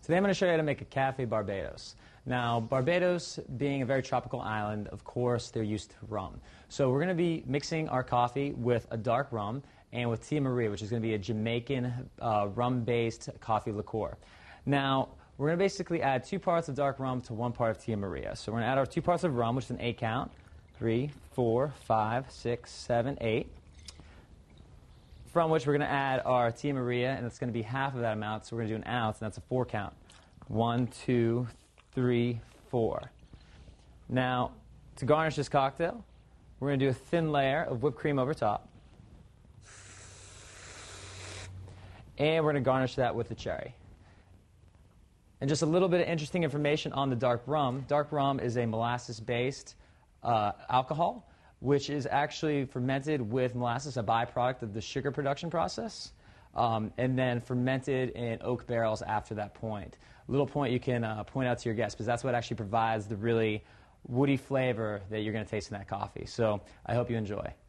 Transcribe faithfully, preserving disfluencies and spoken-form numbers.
Today I'm going to show you how to make a Cafe Barbados. Now, Barbados being a very tropical island, of course, they're used to rum. So we're going to be mixing our coffee with a dark rum and with Tia Maria, which is going to be a Jamaican uh, rum-based coffee liqueur. Now, we're going to basically add two parts of dark rum to one part of Tia Maria. So we're going to add our two parts of rum, which is an eight count. Three, four, five, six, seven, eight. From which we're going to add our Tia Maria, and it's going to be half of that amount, so we're going to do an ounce, and that's a four count. One, two, three, four. Now, to garnish this cocktail, we're going to do a thin layer of whipped cream over top. And we're going to garnish that with the cherry. And just a little bit of interesting information on the dark rum. Dark rum is a molasses-based uh, alcohol, which is actually fermented with molasses, a byproduct of the sugar production process, um, and then fermented in oak barrels after that point. A little point you can uh, point out to your guests, because that's what actually provides the really woody flavor that you're going to taste in that coffee. So I hope you enjoy.